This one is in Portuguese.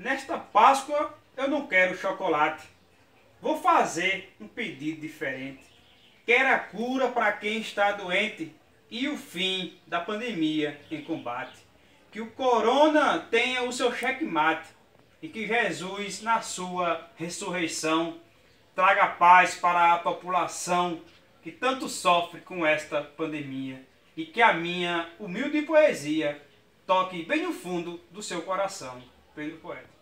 Nesta Páscoa eu não quero chocolate. Vou fazer um pedido diferente. Quero a cura para quem está doente e o fim da pandemia em combate. Que o corona tenha o seu checkmate e que Jesus, na sua ressurreição, traga paz para a população que tanto sofre com esta pandemia e que a minha humilde poesia toque bem no fundo do seu coração. Pedro Poeta.